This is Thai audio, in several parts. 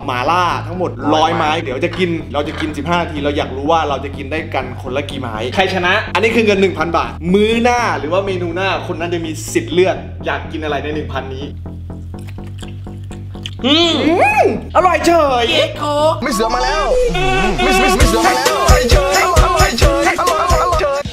หม่าล่าทั้งหมด100 ไม้เดี๋ยวเราจะกิน15 นาทีเราอยากรู้ว่าเราจะกินได้กันคนละกี่ไม้ใครชนะอันนี้คือเงิน 1,000 บาทมื้อหน้าหรือว่าเมนูหน้าคนนั้นจะมีสิทธิ์เลือกอยากกินอะไรใน 1,000 นี้อร่อยเฉยไม่เสือมาแล้วไม่เสือมาแล้วอร่อยเฉยอร่อยเฉยอร่อยเฉย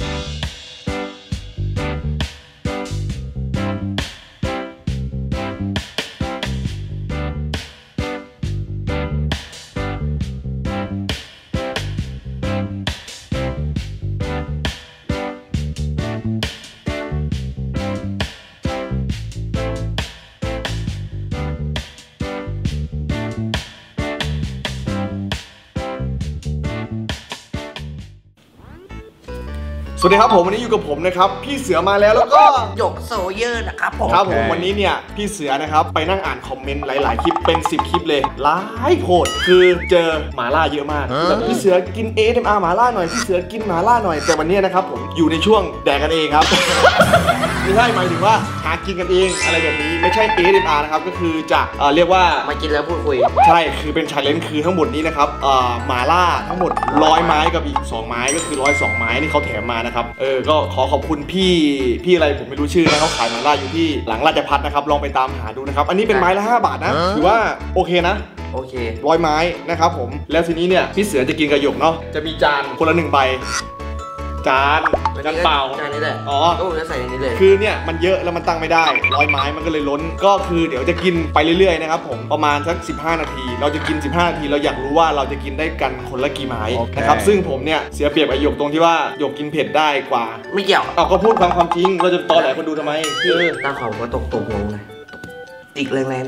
สวัสดีครับผมวันนี้อยู่กับผมนะครับพี่เสือมาแล้วก็หยกโซเยอร์นะครับผมครับผมวันนี้เนี่ยพี่เสือนะครับไปนั่งอ่านคอมเมนต์หลายๆคลิปเป็น10 คลิปเลยหลายโคตรคือเจอหม่าล่าเยอะมากแบบพี่เสือกิน ASMR หม่าล่าหน่อยพี่เสือกินหม่าล่าหน่อยแต่วันนี้นะครับผมอยู่ในช่วงแดกกันเองครับ ไม่ใช่หมายถึงว่าหากินกันเองอะไรแบบนี้ไม่ใช่ ASMR นะครับก็คือจะเรียกว่ามากินแล้วพูดคุยใช่คือเป็น challenge คือทั้งหมดนี้นะครับหม่าล่าทั้งหมด100 ไม้กับอีก2 ไม้ก็คือ102 ไม้ที่เขาแถมมานะครับก็ขอขอบคุณพี่อะไรผมไม่รู้ชื่อนะเขาขายหม่าล่าอยู่ที่หลังราชพัฒนะครับลองไปตามหาดูนะครับอันนี้เป็นไม้ละ5 บาทนะถือว่าโอเคนะโอเค 100 ไม้นะครับผมแล้วทีนี้เนี่ยพี่เสือจะกินกระหยกเนาะจะมีจานคนละ1 ใบจานเปล่าจานนี้แหละอ๋อก็ผมจะใส่อย่างนี้เลยคือเนี่ยมันเยอะแล้วมันตั้งไม่ได้100 ไม้มันก็เลยล้นก็คือเดี๋ยวจะกินไปเรื่อยๆนะครับผมประมาณสัก15 นาทีเราจะกิน15 นาทีเราอยากรู้ว่าเราจะกินได้กันคนละกี่ไม้นะครับซึ่งผมเนี่ยเสียเปรียบไอ้หยกตรงที่ว่าหยกกินเผ็ดได้กว่าไม่เกี่ยวเอาก็พูดความจริงเราจะตอแหลคนดูทำไมตาขาวก็ตกลงเลยอีกแรง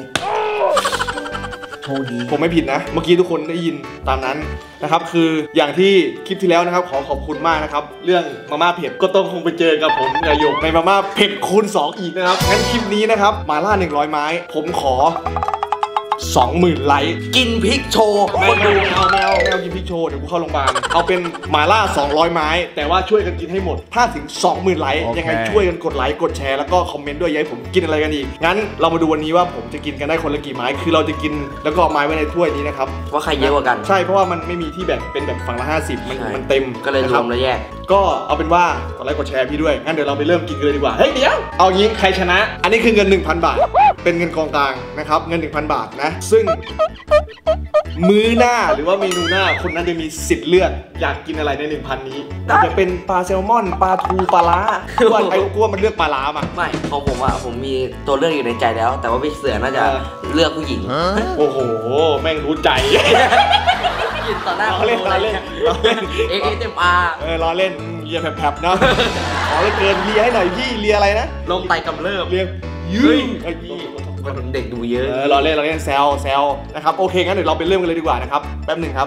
ผมไม่ผิดนะเมื่อกี้ทุกคนได้ยินตามนั้นนะครับคืออย่างที่คลิปที่แล้วนะครับขอบคุณมากนะครับเรื่องมาม่าเผ็ดก็ต้องคงไปเจอกับผมกับหยกในมาม่าเผ็ดคูณ 2อีกนะครับงั้นคลิปนี้นะครับมาล่า100 ไม้ผมขอ20,000 ไลค์กินพริกโชว์คนดูแมวกินพริกโชว์เดี๋ยวกูเข้าโรงพยาบาลเอาเป็นหม่าล่า200 ไม้แต่ว่าช่วยกันกินให้หมดถ้าถึง 20,000 ไลค์ยังไงช่วยกันกดไลค์กดแชร์แล้วก็คอมเมนต์ด้วยย้ายผมกินอะไรกันอีกงั้นเรามาดูวันนี้ว่าผมจะกินกันได้คนละกี่ไม้คือเราจะกินแล้วก็ไม้ไว้ในถ้วยนี้นะครับว่าใครเยอะกว่ากันใช่เพราะว่ามันไม่มีที่แบ่งเป็นแบบฝั่งละ50มันเต็มก็เลยรวมแล้วแยกก็เอาเป็นว่ากดไลค์กดแชร์พี่ด้วยงั้นเดี๋ยวเราไปเริ่มกินกันเลยดีกว่าเฮ้ยเดี๋ยวเอางี้ใครชนะอันนี้คือเงิน 1,000 บาทเป็นเงินกองกลางนะครับเงิน 1,000 บาทนะซึ่งมื้อหน้าหรือว่าเมนูหน้าคนนั้นจะมีสิทธิ์เลือกอยากกินอะไรใน 1,000 นี้จะเป็นปลาแซลมอนปลาทูปลาล้าว่าไอ้กลัวมันเลือกปลาล้ามาไม่ของผมอ่ะผมมีตัวเลือกอยู่ในใจแล้วแต่ว่าพี่เสือน่าจะเลือกผู้หญิงโอ้โหแม่งรู้ใจกินต่อหน้าเขาเล่น ASMR รอเล่นเลียแผลบๆเนาะขอเลยเกินเลียให้หน่อยพี่เลียอะไรนะลงไตกำเริบเลียยืดไอ้พี่มันเด็กดูเยอะเราเล่นแซวนะครับโอเคงั้นเดี๋ยวเราไปเริ่มกันเลยดีกว่านะครับแป๊บหนึ่งครับ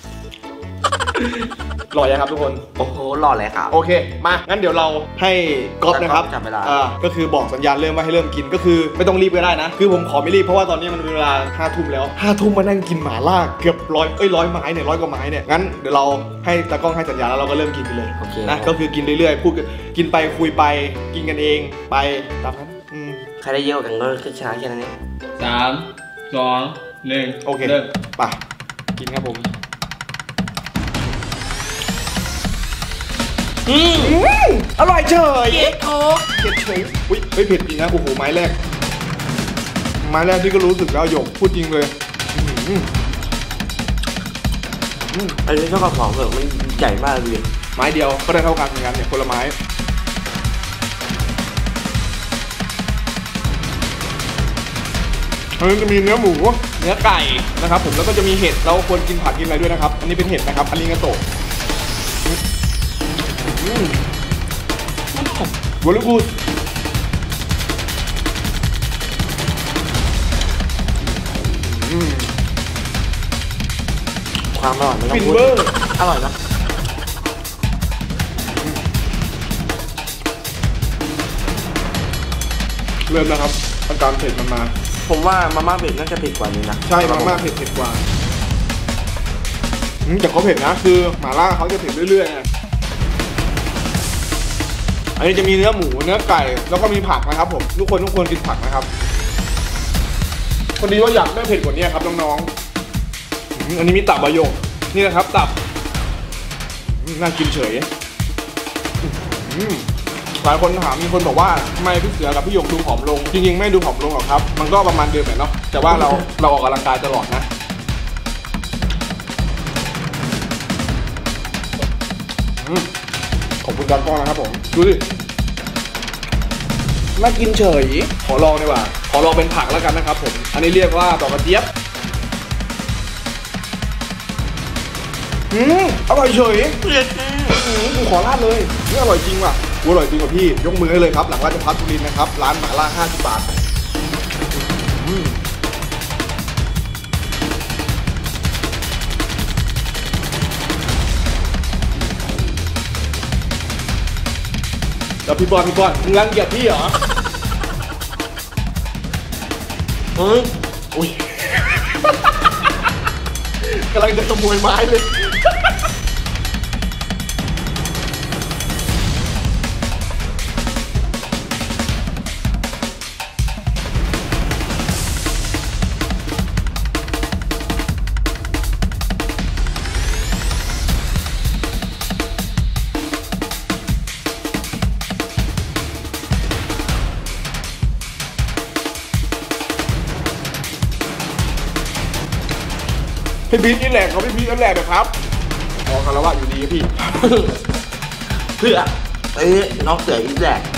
หล่อยังครับทุกคนโอ้โหหล่อเลยครับโอเคมางั้นเดี๋ยวเราให้ก๊อฟนะครับก็คือบอกสัญญาณเริ่มว่าให้เริ่มกินก็คือไม่ต้องรีบก็ได้นะคือผมขอไม่รีบเพราะว่าตอนนี้มันเวลา5 ทุ่มแล้ว5 ทุ่มมานั่งกินหม่าล่าเกือบ100 ไม้เนี่ย100 กว่าไม้เนี่ยงั้นเดี๋ยวเราให้ตากล้องให้สัญญาณแล้วเราก็เริ่มกินไปเลยนะก็คือกินเรื่อยๆพูดกินไปคุยไปกินกันเองไปตามนั้นใครได้เยอะกันก็คือชนะแค่นั้นเอง 3 2 1 โอเคไปกินครับผมอร่อยเฉยเผ็ดเฉยอุ้ยไม่เผ็ดจริงนะโอ้โหไม้แรกที่ก็รู้สึกแล้วหยกพูดจริงเลยอันนี้ชอบกระป๋องเหรอมันใหญ่มากเลยไม้เดียวก็ได้เท่ากันเหมือนกันเนี่ยคนละไม้มันจะมีเนื้อหมูเนื้อไก่นะครับผมแล้วก็จะมีเห็ดเราควรกินผักกินอะไรด้วยนะครับอันนี้เป็นเห็ดนะครับอาริงาโตะวอลกูดความอร่อยมันต้องพูดอร่อยนะเริ่มนะครับอาการเผ็ดมันมาผมว่ามาม่าเผ็ดน่าจะเผ็ดกว่านี้นะใช่มาม่าเผ็ดกว่าแต่เขาเผ็ดนะคือหม่าล่าเขาจะเผ็ดเรื่อยๆอันนี้จะมีเนื้อหมูเนื้อไก่แล้วก็มีผักนะครับผมทุกคนกินผักนะครับพอดีว่าอยากได้เผ็ดกว่านี้ครับน้องๆอันนี้มีตับใบหยกนี่นะครับตับน่ากินเฉยหลายคนถามมีคนบอกว่าทำไมพี่เสือกับพี่หยกดูผอมลงจริงๆไม่ดูผอมลงหรอกครับมันก็ประมาณเดิมแหละเนาะแต่ว่าเราออกกำลังกายตลอดนะขอบคุณการป้อนนะครับผมดูดิน่ากินเฉยขอลองดีกว่าขอลองเป็นผักแล้วกันนะครับผมอันนี้เรียกว่าดอกกระเจี๊ยบอร่อยเฉยกูขอราดเลยนี่อร่อยจริงว่ะกูอร่อยจริงว่ะพี่ยกมือให้เลยครับหลังราชภัฏสุรินทร์นะครับร้านหม่าล่า50 บาทแล้วพี่บอลมึงรังเกียจพี่เหรออุ้ยกำลังจะขโมยไม้เลยพี่พีทนี่แหละเขาพี่พีทนั่นแหละนะครับขอคารวะอยู่ดีพี่เพื่อน้องเสืออีกแหละ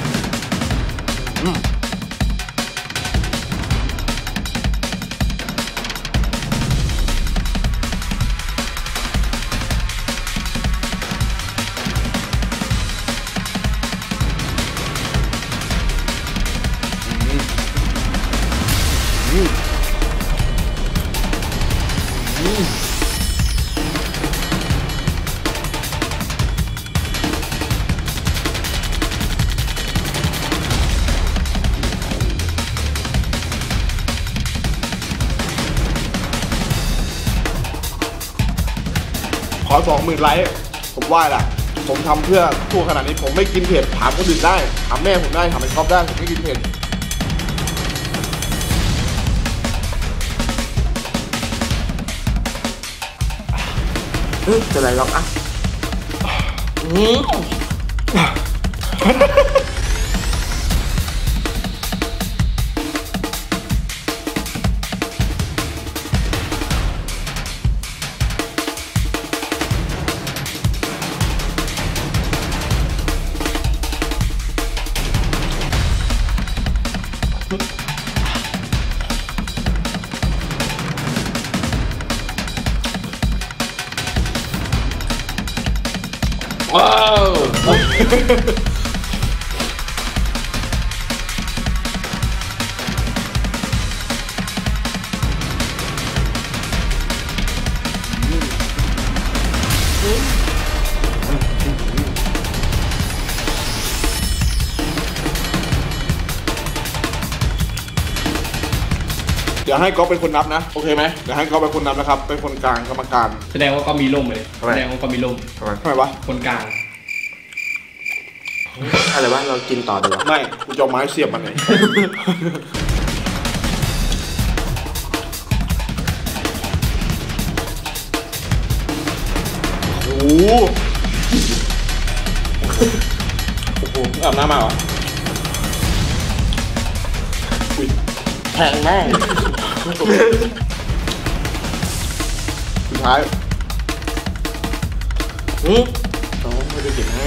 ขอ 20,000 ไลค์ผมว่าแหละผมทำเพื่อทั่วขนาดนี้ผมไม่กินเผ็ดถามคนอื่นได้ถามแม่ผมได้ถามไอ้ก๊อฟได้ผมไม่กินเผ็ดเป็นไรหรอกอ่ะว้าวเดี๋ยวให้ก๊อฟเป็นคนนับนะโอเคไหมเดี๋ยวให้ก๊อฟเป็นคนนับนะครับเป็นคนกลางกรรมการแสดงว่าก็มีล่มเลยแสดงว่าก็มีล่มทำไมวะคนกลางอะไรวะเรากินต่อดีกว่าไม่กูจะเอาไม้เสียบมันเลยโอ้โหอาบน้ำมาเหรอแพงแน่สุดท้ายน้องไม่ได้เก็บให้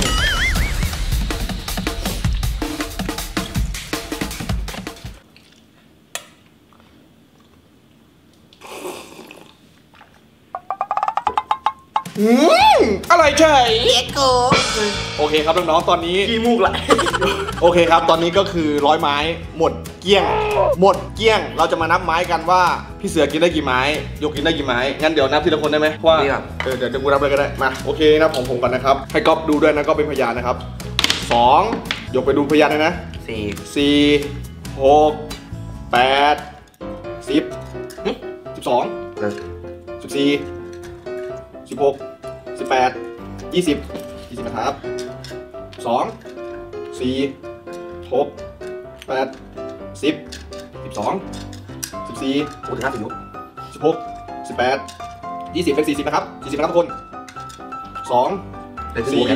อะไรใช่เด็กโกโอเคครับน้องๆตอนนี้ขี้มูกไหลโอเคครับตอนนี้ก็คือ100 ไม้หมดเกลี้ยงเราจะมานับไม้กันว่าพี่เสือกินได้กี่ไม้ยกกินได้กี่ไม้งั้นเดี๋ยวนับทีละคนได้ไหมว่าเดี๋ยวกูนับเลยก็ได้มาโอเคนับของผมก่อนนะครับให้ก๊อฟดูด้วยนะก็เป็นพยานนะครับ2ยกไปดูพยานเลยนะ4 6 8 10 12 14 16 18 20นะครับ2 4 6 8 10 12 14 กูถึง50 อยู่ 16 18 20เป็น40นะครับ40นะครับทุกคน2 เป็น 4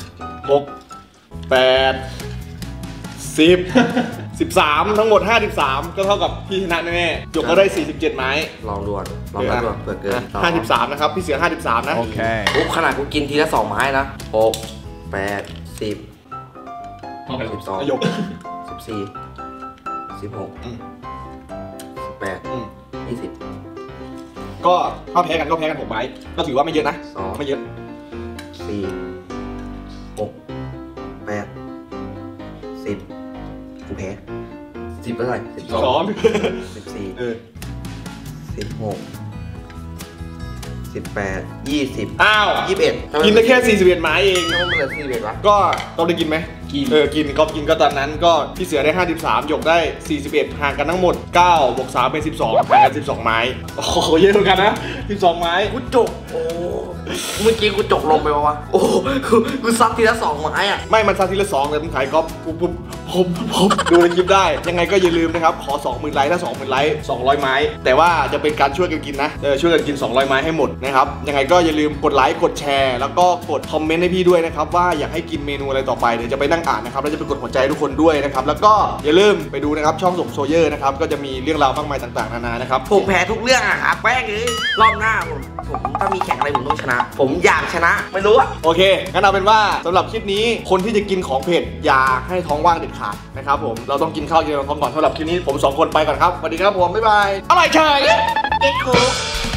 6 8 10 13ทั้งหมด53ก็เท่ากับพี่ชนะแน่ๆหยกก็ได้47ไม้ลองดูก่อนลองดูก่อนเผื่อเกิน 53นะครับพี่เสือ53นะ Okay. ปุ๊บขนาดกูกินทีละ2 ไม้นะ6 8 10 เอาไป 12 หยก 14 16 18 20 ก็ถ้าแพ้กันก็แพ้กัน6ไม้ก็ถือว่าไม่เยอะนะ 2 ไม่เยอะ 4 6 8 10กูแพ้10แล้วเท่าไหร่12 14 เออ 16 18 20 อ้าว 21 กินได้แค่41ไม้เองทำไมมันเหลือ41วะก็ต้องได้กินไหมกินกินก็กินก็ตอนนั้นก็พี่เสือได้53หยกได้41ห่างกันทั้งหมด9บวก3เป็น12ห่างกัน12ไม้โอ้โหเยอะเหมือนกันนะ12ไม้กูจกโอ้เมื่อกี้กูจกลงไปวะโอ้กูซัดทีละ2 ไม้อะไม่มันซาทีละ2แต่ผมขายก๊อปผมดูในคลิปได้ยังไงก็อย่าลืมนะครับขอ 20,000 ไลค์ถ้า 20,000 ไลค์200 ไม้แต่ว่าจะเป็นการช่วยกันกินนะช่วยกันกิน200 ไม้ให้หมดนะครับยังไงก็อย่าลืมกดไลค์กดแชร์แล้วก็กดคอมเมนต์ให้พี่ด้วยนะครับว่าอยากให้กินเมนูอะไรต่อไปเดี๋ยวจะไปนั่งอ่านนะครับแล้วจะไปกดหัวใจทุกคนด้วยนะครับแล้วก็อย่าลืมไปดูนะครับช่องสมโซเยอร์นะครับก็จะมีเรื่องราวมากมายต่างๆนานานะครับผมแพ้ทุกเรื่องอะครับแป้งเลยรอบหน้าผมถ้ามีแข่งอะไรผมต้องชนะ ผมอยากชนะไม่รู้อะโอเคงั้นเอาเป็นว่าสำหรับคลิปนี้คนที่จะกินของเผ็ดอย่าให้ท้องว่างเด็ดขาดนะครับผมเราต้องกินข้าวกินท้องก่อนสำหรับคลิปนี้ผม2 คนไปก่อนครับสวัสดีครับผมบ๊ายบายอร่อยเฉยเอ็กโค